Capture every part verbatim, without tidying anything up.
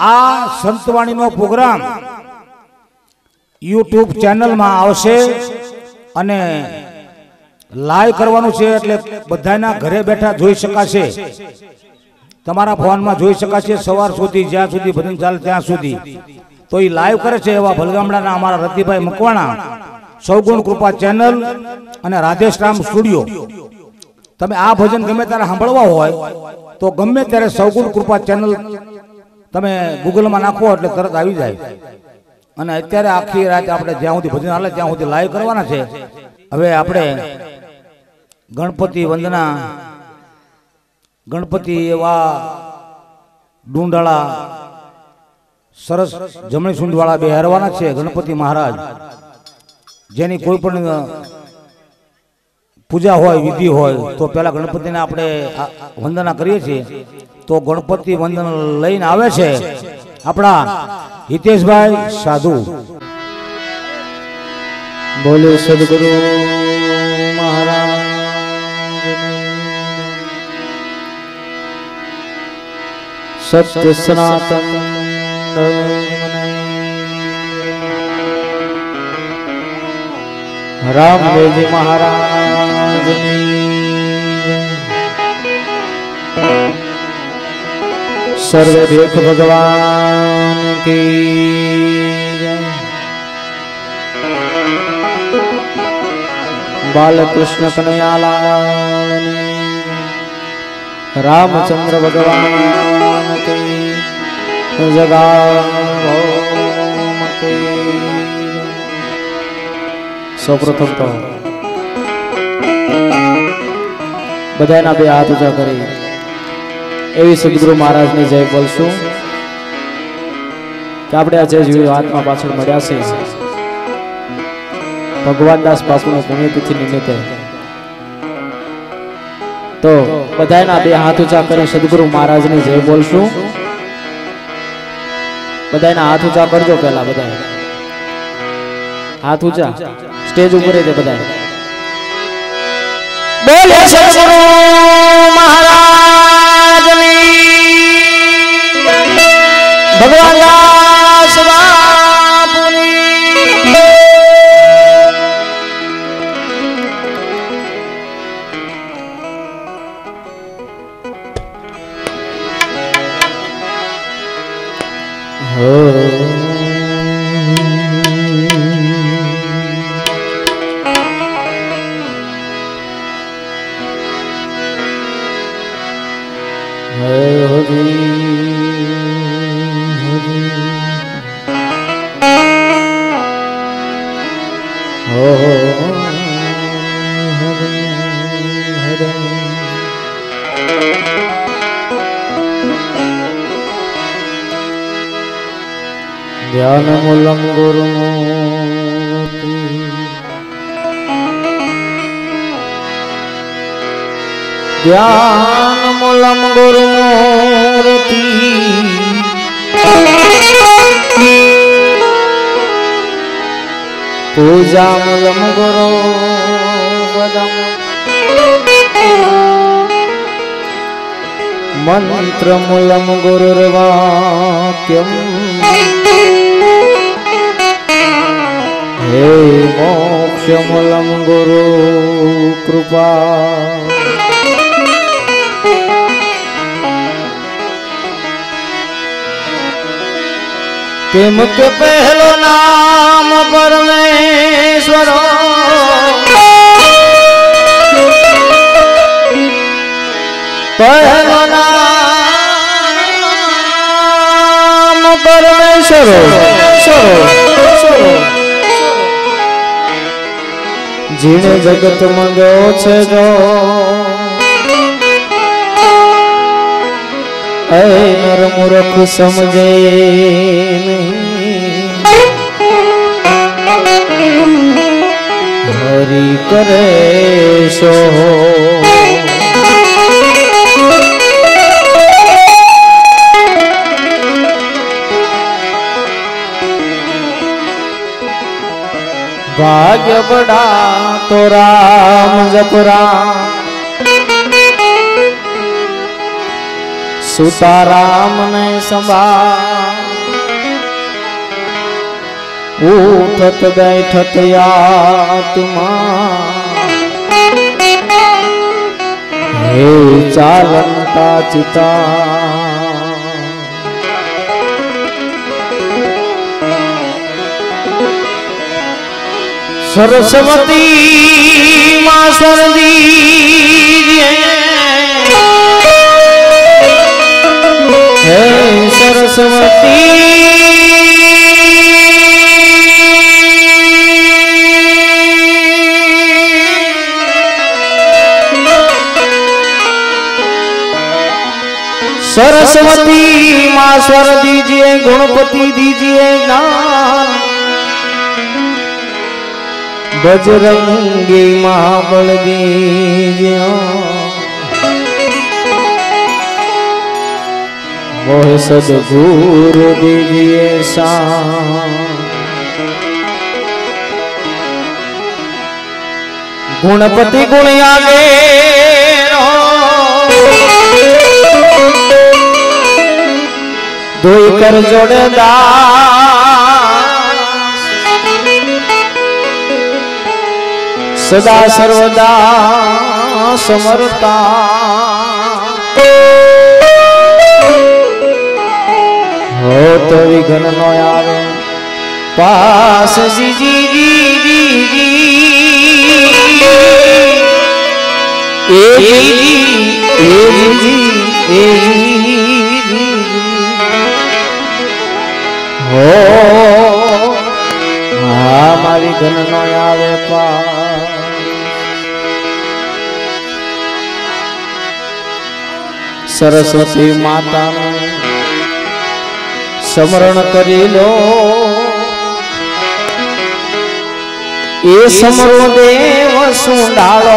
आ संतवाणी नो program YouTube channel में आवशे अने लाइव करवानुं छे एटले बधाना घरे बैठा जोई शकाशे। तमारा फोन में जोई शकाशे सवार सुधी ज्यां सुधी भजन चाले त्यां सुधी। तो ये लाइव करे छे एवा भलगामडाना अमारा रतिभाई मकवाणा सौगुण कृपा चैनल अने राधेश्याम स्टूडियो। तमे आ भजन गमे त्यारे सांभळवा होय तो गमे त्यारे सौगुण कृपा चैनल तमे गूगल में नाखो एटले तरत आवी जाय। अने अत्यारे आखी रात आपणे ज्यां सुधी भजन हाले त्यां सुधी लाइव करवाना छे। हवे आपणे गणपति वंदना गणपति एवा डूंडाळा सरस जमणी सूंढवाळा बेहारवाना छे। गणपति महाराज जेनी कोई पण पूजा होय विधि होय तो पहला गणपति ने आपणे वंदना करीए छीए। तो गणपति वंदन लईने आवे छे आपणा हितेश भाई साधु। बोले सद्गुरु महाराज सत्य सनातन रामदेव जी महाराज सर्व देख भगवान की बालकृष्ण कन्हैया लाल रामचंद्र भगवान की जगा सौप्रथम तो बधाना बे हाथ ऊंचा करी एवी सद्गुरु महाराज ने जय बोलशु कि आपणे आ जय जीव आत्मा पाछळ मळ्या छे भगवान दास बापू ने पुण्यतिथि निमित्ते। तो बधाना बे हाथ ऊंचा करे सद्गुरु महाराज ने जय बोलशु। बधाना हाथ ऊंचा करजो पहला बधा हाथ ऊंचा स्टेज ऊपर है बधाई। बोले सद्गुरु महाराज भगवान दास बापू हो ध्यान मूलम गुरु ध्यान मूलम गुरु मूर्ति पूजा मूलम गुरु पदम मंत्र मूलम गुरुर्वाक्यम हे मोक्ष मूलम गुरु कृपा केम के पहलो नाम परमेश्वर पहलो नाम परमेश्वर जीने जगत मंगो छे जो ऐ नर मूर्ख समझे हरि करे सो भाग्य बड़ा तो राम जप राम सुता राम ने संभाल उठत बैठत आत्मा हे चालंता चिता सरस्वती मां सरदी हे सरस्वती सरस्वती मां स्वर दीजिए गुणपति दीजिए ज्ञान बजरंगी मां बल दीजिए मोह सदगुरु दीजिए शान गुणपति गुण आगे दुई कर जोड़दार सदा सर्वदा समरता हो तो विघ्न न आवे पास जी जी जी जी जी ए जी ए जी ए जी हो हाँ विघ्न न आवे पास सरस्वती माता स्मरण करी लो ये समरो देव सुंडालो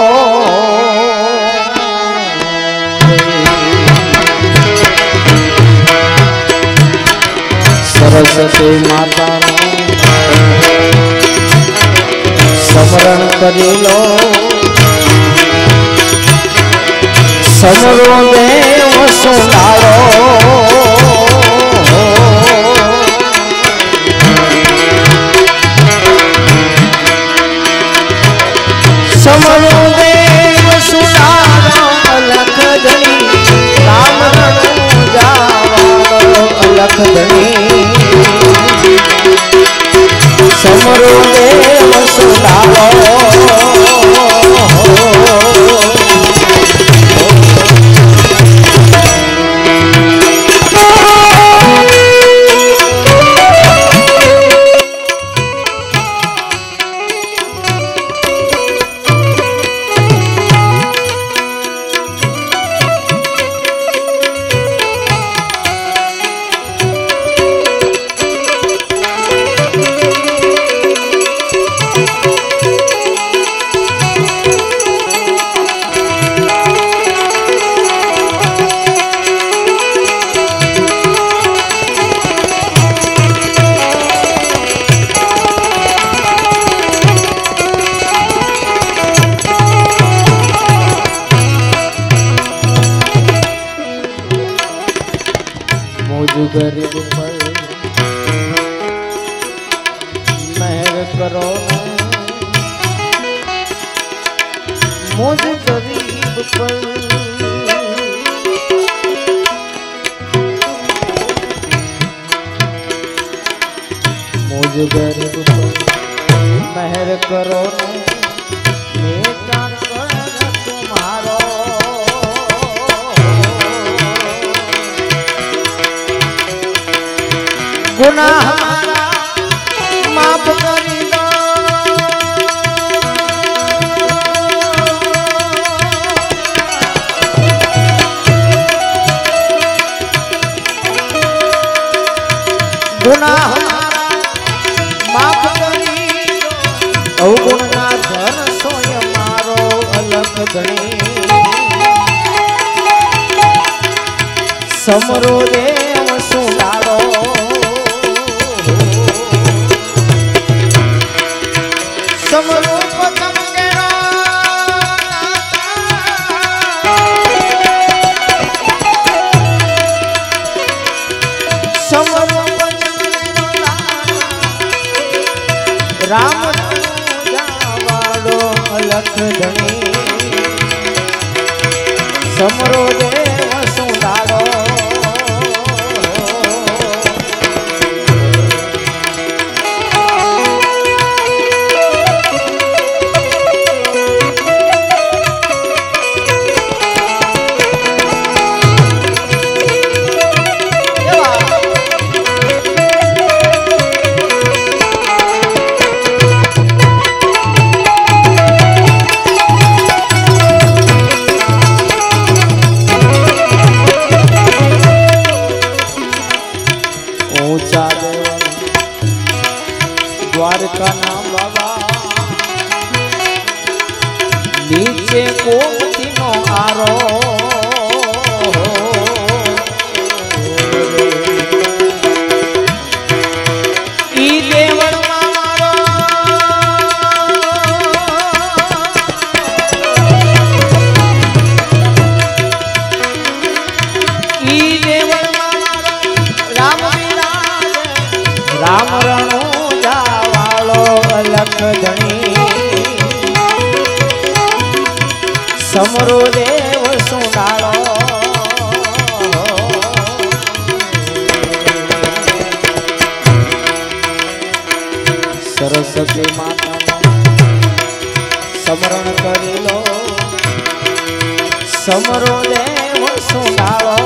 सरस्वती माता स्मरण करी लो समरो देव सुंडालो समरो देव सुंडालो अलख धनी राम धनु जावालो अलख धनी समरो देव सुंडालो गरीब पर मेहर करो मुझ गरीब पर मुझ गरीब पर मेहर करो बेटा कर तुम्हारो गुनाह माफ करी दो गुनाह माफ करी दो अवगुण ना धन सोय मारो अलग धनी समरो देव सुनारो समरो पतम गेरो समरो पतम गेरो લખ ધણી સમરો દેવ સુંડાળો द्वारका नाम बाबा नीचे कोमती नो आरो ई देवल मारो ई देवल मारो राम राम रणो लख धणी समरो देव सुनाळो सरस्वती माता समरण करी लो समरो देव सुनाळो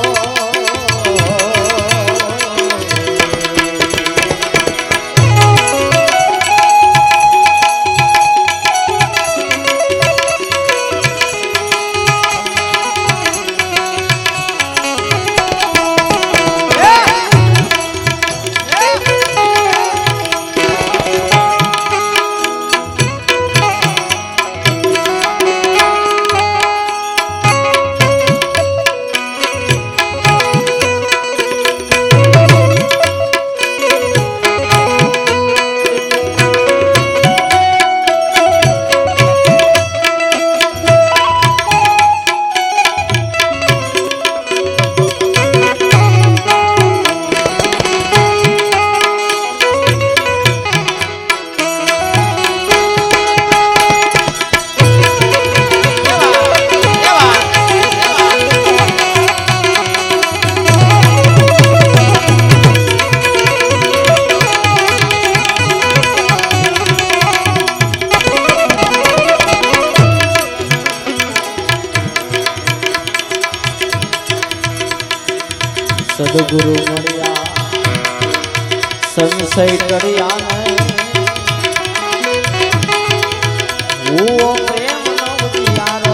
सदगुरु मरिया संशय करिया वो प्रेम नवतियारो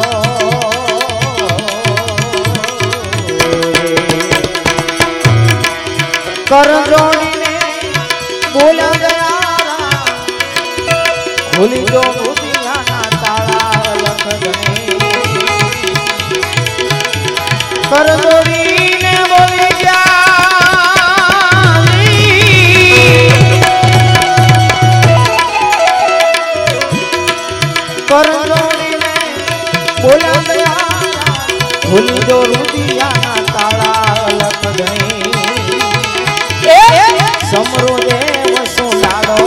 कर जोड़ी ने बोला गया खुली जो बुदिया ना ताला लख धनी कर जोड़ी ने बोली बोला गया भूल जो रुदिया ना ताला लख धनी समरो देव सुनाड़ो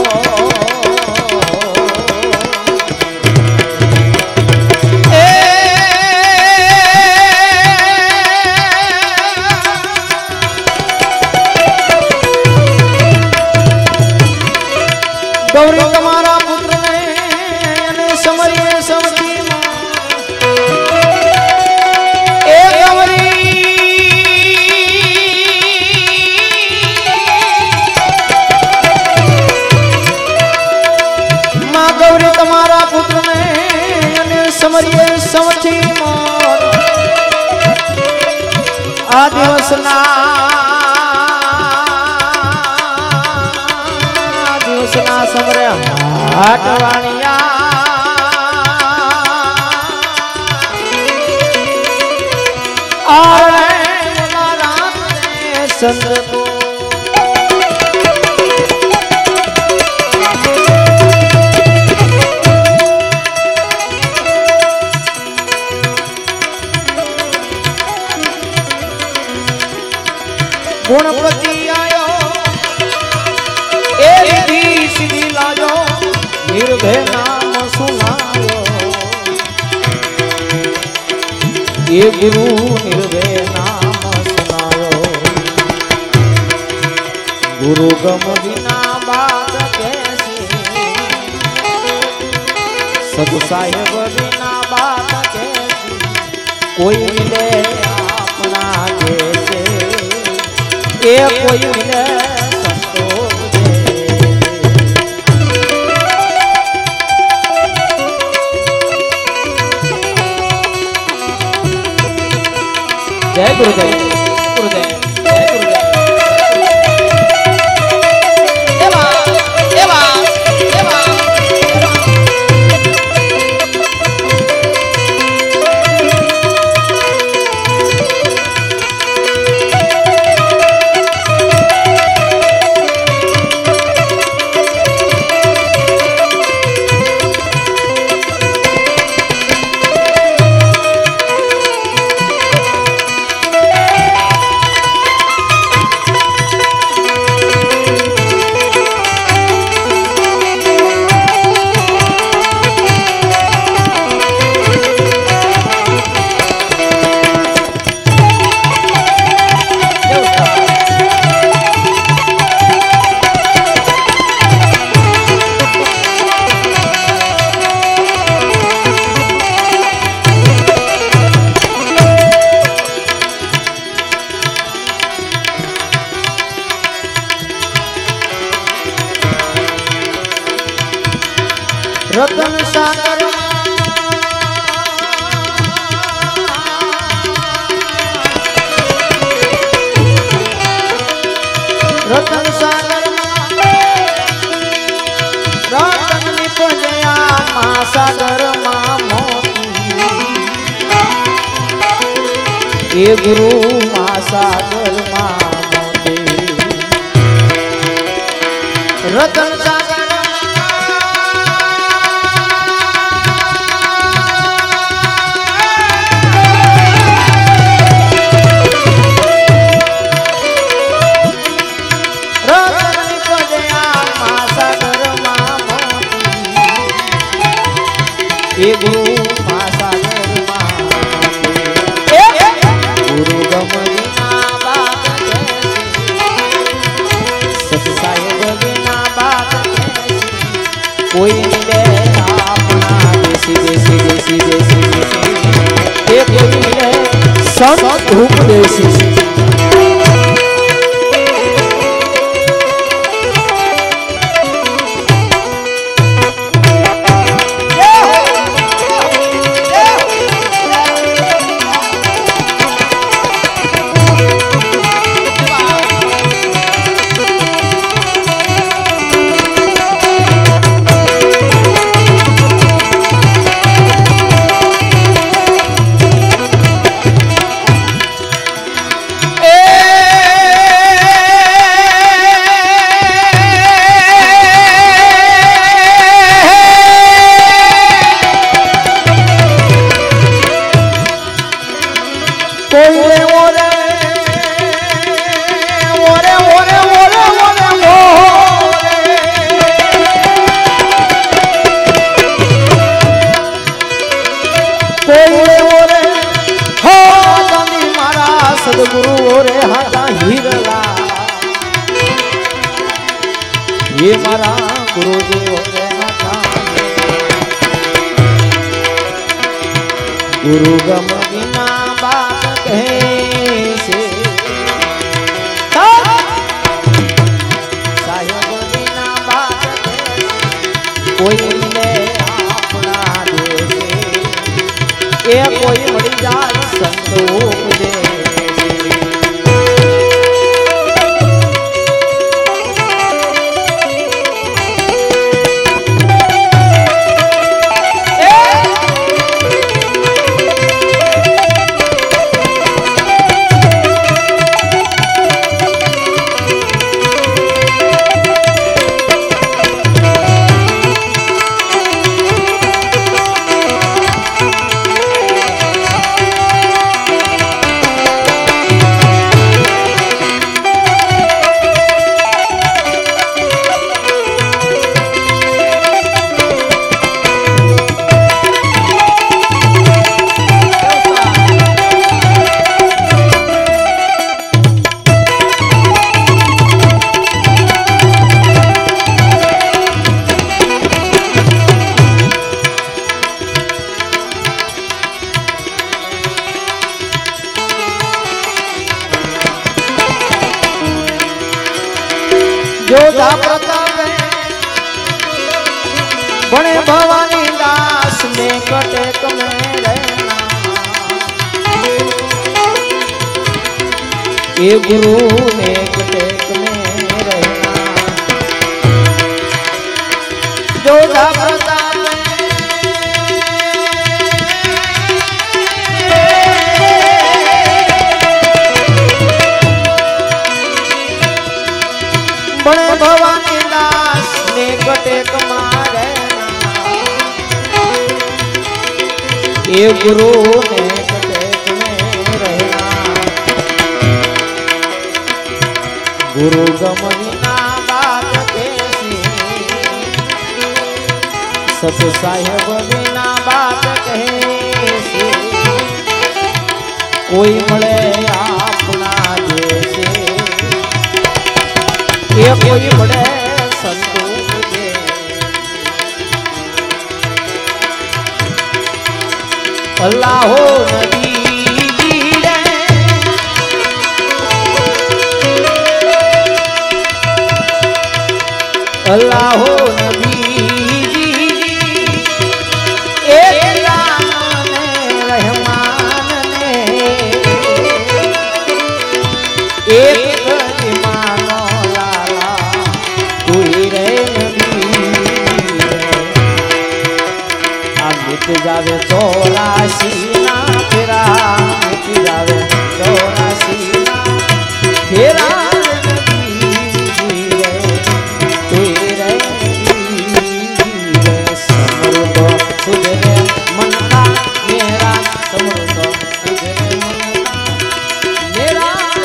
गौरी तुम्हारा पुत्र ने समरिए समझी तुम्हारा पुत्र ने समरिए समझी मोर आ दिवसना दिवसना समरे हाटवाणिया आवे रात ने चंद्र को गुणपति आयो ए रीति सीधी लाजो निर्भय नाम सुनायो ये गुरु निर्भय नाम सुनायो गुरु गम बिना बात कैसी सत साहेब बिना बात कैसी कोई मिले अपना जैसे ये कोई मिले संतोष जय गुरुदेव गुरुदेव जय गुरुदेव देवा देवा देवा रतन सागर रतन सागर रतन निपजया मां सागर मां मोती ये गुरु मां सागर मां मोती रतन सागर ये गुरु मां सागर मां गुरु गम बिना बात कैसी सत साहेब बिना बात कैसी कोई मिले अपना देसी देसी देसी देसी देसी ये कोई मिले संत उपदेशी सदगुरु रे हाथा हीरला ये मारा गुरु जी रे हाथा गुरु गम बिना बात कैसे साहेब बिना बात कैसे कोई मिले अपना जैसे ये कोई मरी जाए संतोष दे भवानी दास में कटेक में रहना ये गुरु ने कटेक में रहना जो जागृता बड़े भवानी दास ने कटेक मारे ये गुरु ने कटेक में रहना गुरु गमना बात कैसी सत साहेब बिना बात कैसी कोई મળે આપના દેશે ये कोई बड़े संतोष दे अल्लाह हो नबी रे अल्लाह हो नबी एक रहमान ने एक जावे चौरासी ना फेरा मिट जावे चौरासी ना फेरा समृद्ध सुधरे मन का मेरा समृद्ध सुधरे मन का मेरा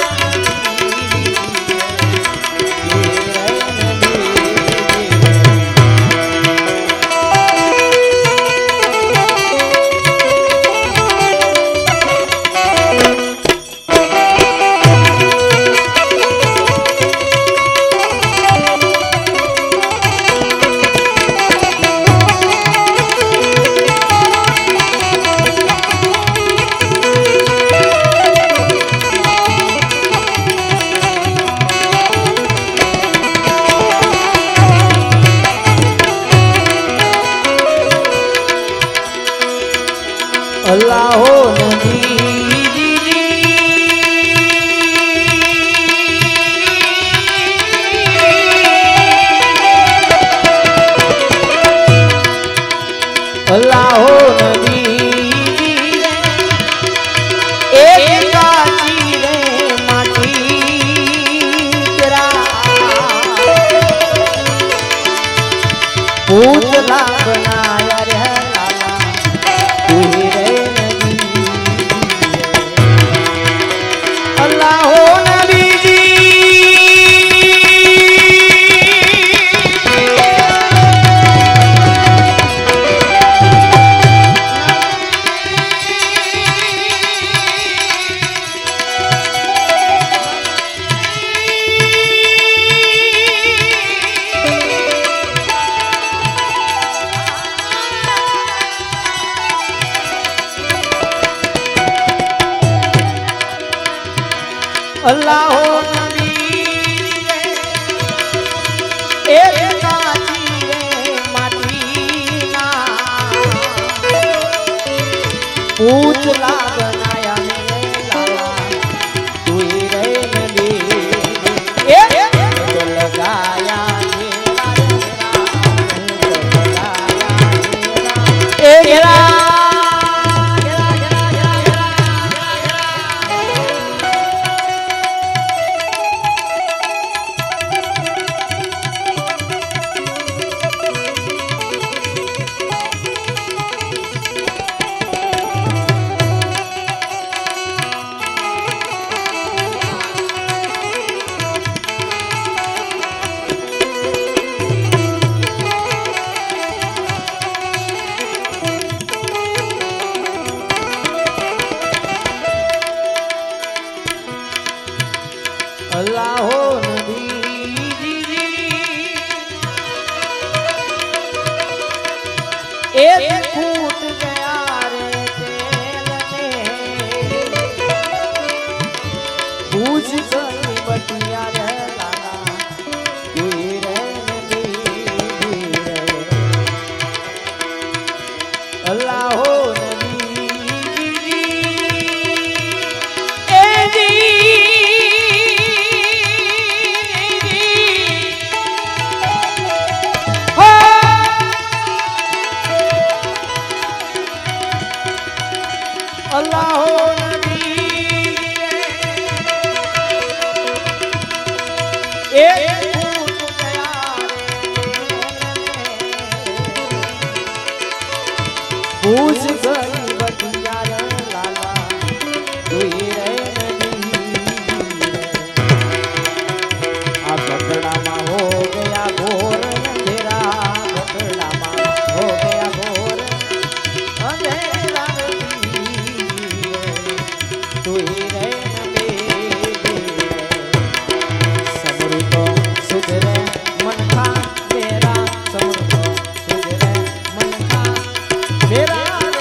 अल्लाह हो नबी अल्लाह हो नबी एक काची रे माटी तेरा पूतला बनाया रे लाला तू ही रे अल्लाह हो नबी जी अल्लाह हो नबी एक काची रे माटी ना पूतला बनाया मेरे लाला तू ही रे नबी एक तो लगाया मेरा मेरा मेरा अल्लाह पूछ गई बतिया लाला तुई रे आ बकड़ा मा हो गया घोर अंधेरा बकड़ा मा हो गया घोर अंधेरा तुई रे समरू तो सुधरे मन का मेरा समरू तो सुधरे मन का मेरा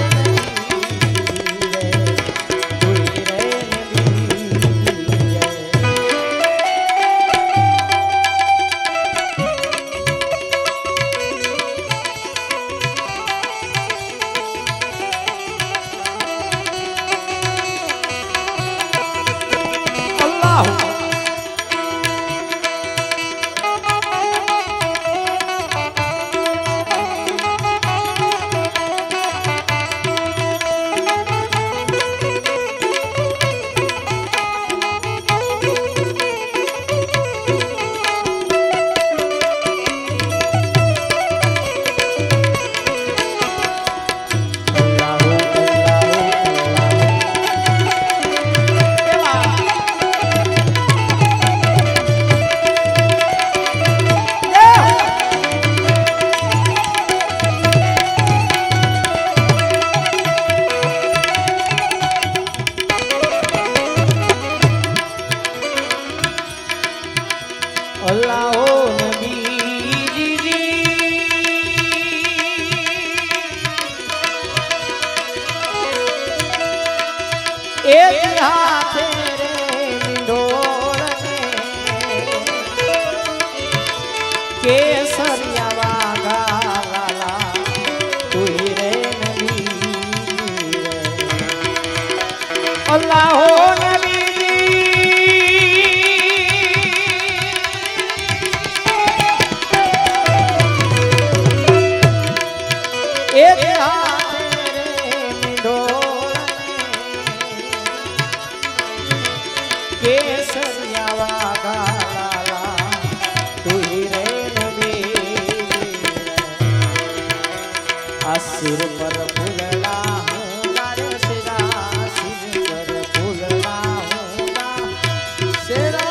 सिर पर फूलना हूँगा रे सिरा सिर पर फूलना हूँगा सिरा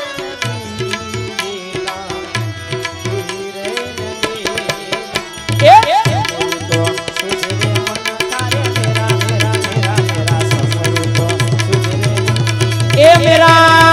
मेरा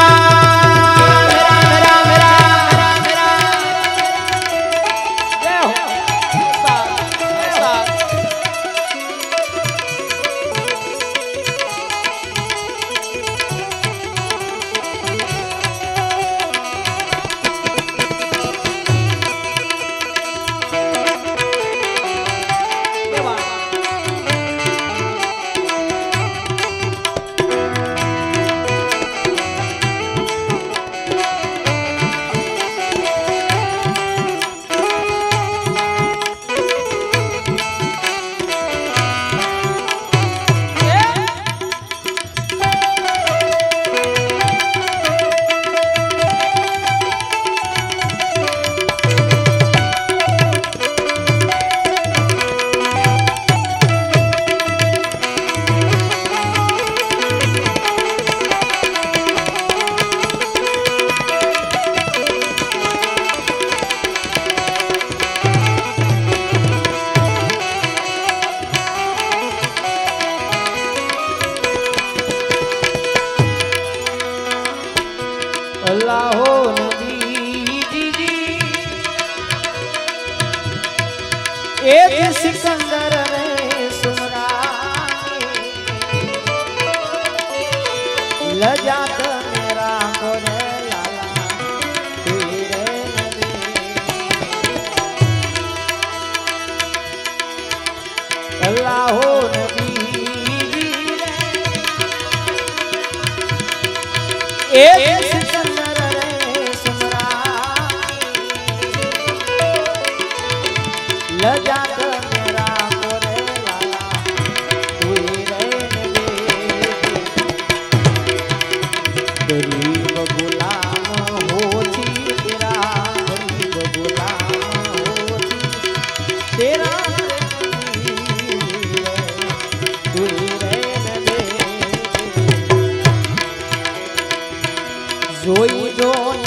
अल्लाहो नबी जी जी एक सिकंदर ने सुमरा लजात मेरा कोने लाला तेरे नबी अल्लाहो नबी एक लजात मेरा कोरे लाला तू रे नबी गरीब गुलाम होती तेरा गरीब गुलाम होती तेरा तू रहने दे जोई जोई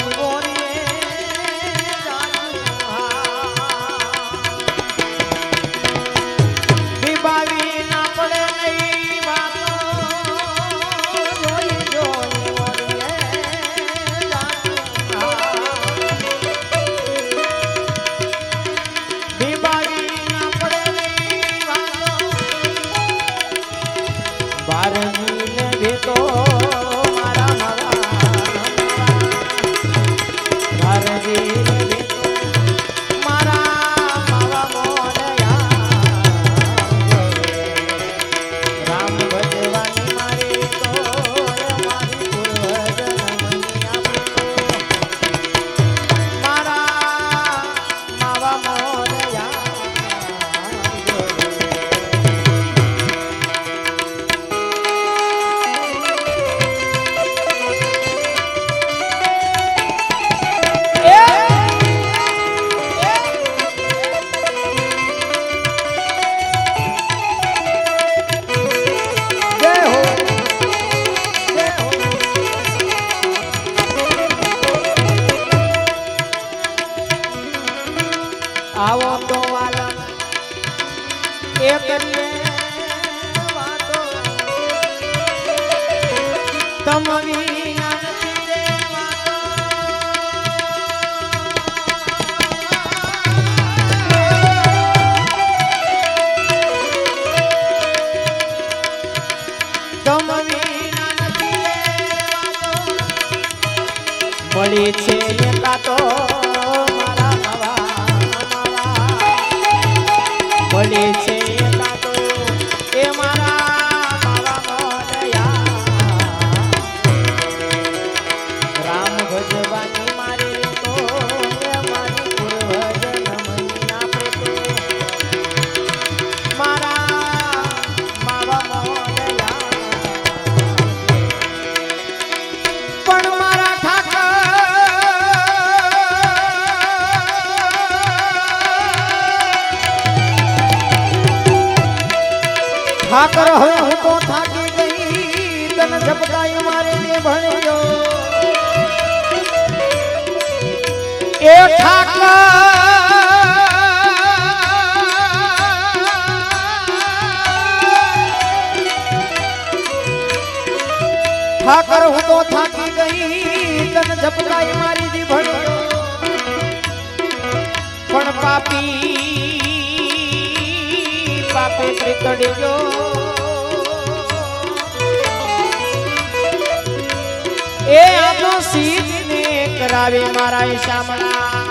आवो तो वाला एक वातो तम विना નથી દેવાતો તમ વિના નથી દેવાતો મળી છે એકા તો बोले छे तो ए मारा मावा मोदया राम भजवानी मारे तो ए मारी पूर्वजन महीना प्रेतो मारा मावा मोदया पण मारा ठाकर ठाकर हवे हूँ तो थाकी गई तन झपकाई मारे ने भणियो ए ठाकर ठाकर हूँ तो थाकी गई तन झपकाई मारी दी भणियो पण पापी पापे प्रीतड़ी जो ए आपो सीध ने करावे मारा शामला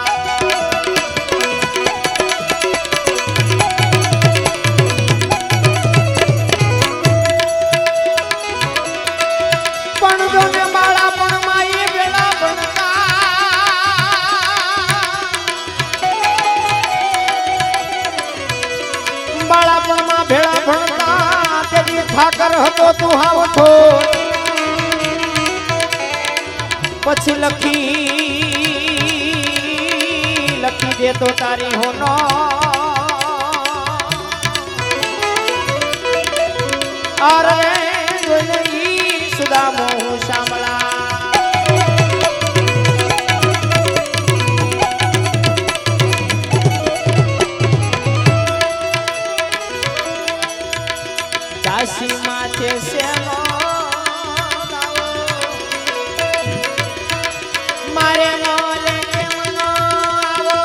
पण जो ने बाळा पण माई बेला बनता बाळा पण मा भेळा भणता तेरी ठाकर હતો તું હાવ છો પછી લખી લખી દે તો તારી હોનો અરે જોઈ સુદામો શામળા दासी माथे सेनो मारे मोले केमनो आवो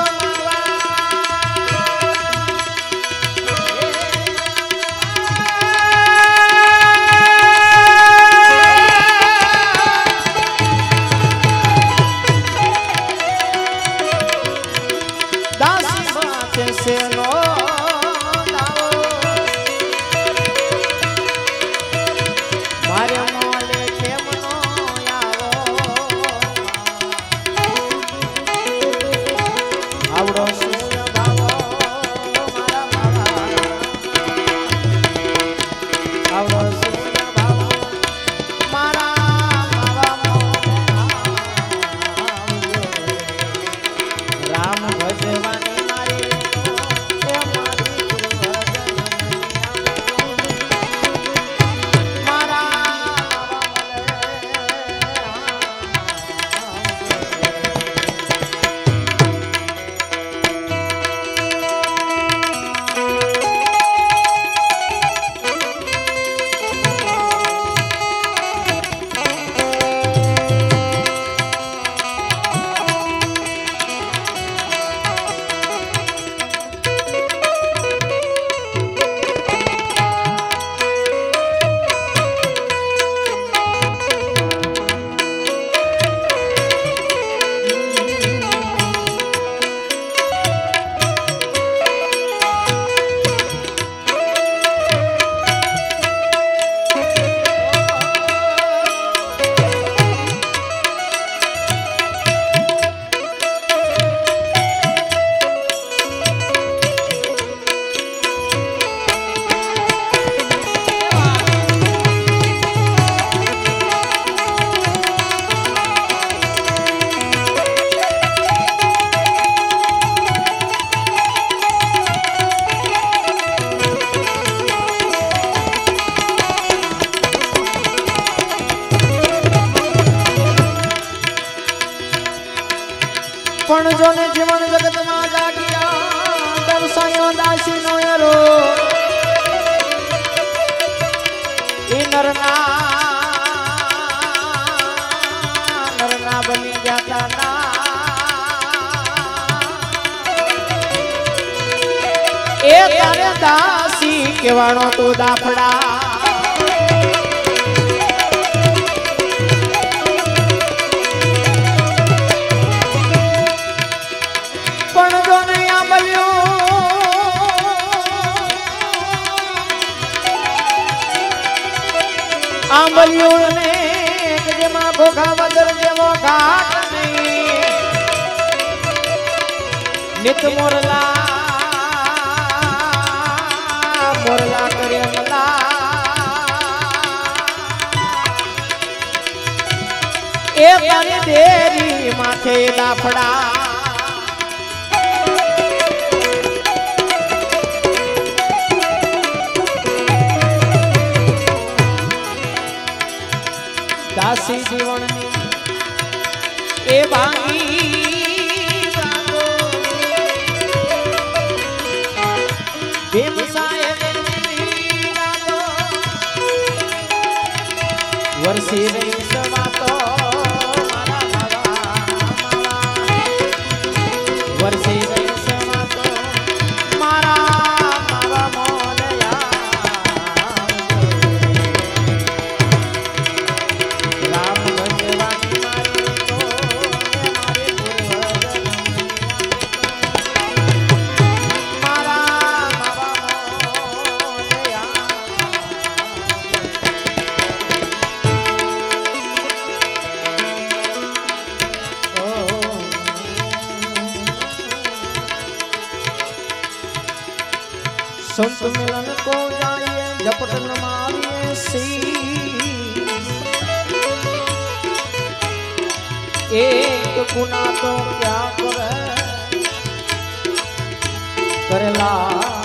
दासी माथे सेनो मारा पण जो ने जीवन जगत में जागिया दर्शायो दासी नो एरो ई नरना नरना बनी जाता ना ए तारे दासी केवाणो तू दाफड़ा आंबलियों ने जेमा भोगा वदर जेवो घाट नहीं नित मोरला मोरला करे मला ए तारी देरी माथे दाफड़ा दासी जीवन ए भांगी वर्षी रही समातो मारा मारा वर्षी रही समातो मारा मारा मोलया राम भगवानी मारे तो हमारे पूर्वज मारा मारा मोलया संत मिलन को जाइए झपटन मारिए सी एक गुना तो क्या करे करेला